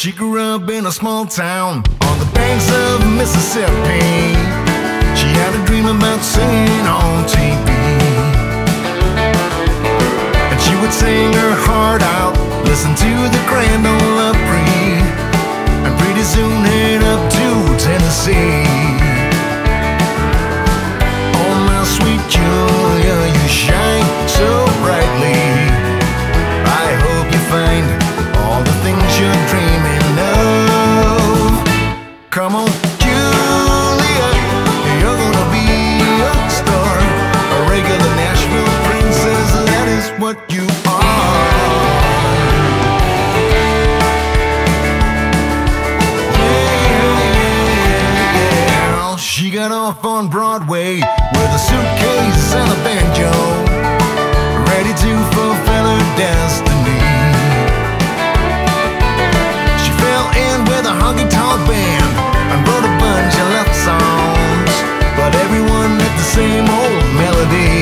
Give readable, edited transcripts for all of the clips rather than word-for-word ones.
She grew up in a small town on the banks of Mississippi. She had a dream about singing on TV, and she would sing her heart out, listen to the Grand Ole Opry, and pretty soon head up to Tennessee. Oh my sweet Julia, you shine so brightly. I hope you find all the things you're dreaming of. Come on, Julia, you're gonna be a star, a regular Nashville princess, that is what you are. Yeah. She got off on Broadway with a suitcase and a banjo, ready to fulfill her destiny. She fell in with a honky-tonk band and wrote a bunch of love songs, but everyone had the same old melody.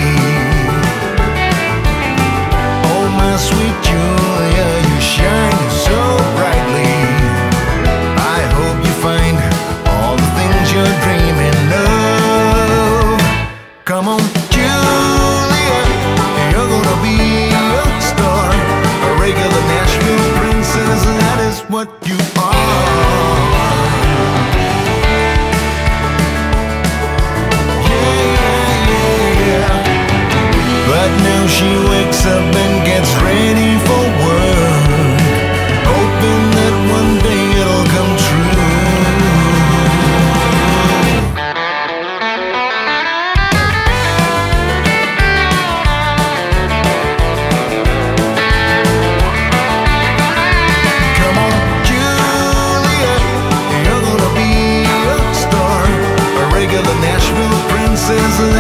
Oh my sweet Julia, you shine so brightly. I hope you find all the things you're dreaming of. Come on, Julia, you're gonna be a star, a regular Nashville princess, that is what you are. Yeah. But now she wakes up and gets ready for work, hoping that one day it'll come true. Come on, Julia, you're gonna be a star, a regular Nashville princess.